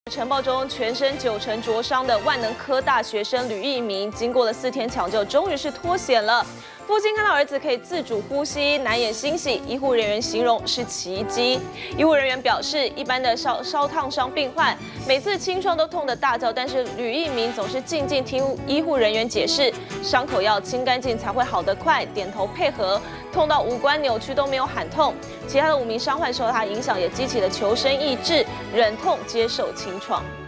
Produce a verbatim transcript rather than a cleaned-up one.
晨报中，全身九成灼伤的万能科大学生吕一鸣，经过了四天抢救，终于是脱险了。父亲看到儿子可以自主呼吸，难掩欣喜。医护人员形容是奇迹。医护人员表示，一般的烧烧烫伤病患，每次清创都痛得大叫，但是吕一鸣总是静静听医护人员解释，伤口要清干净才会好得快，点头配合。痛到五官扭曲都没有喊痛。其他的五名伤患受他影响，也激起了求生意志，忍痛接受清创。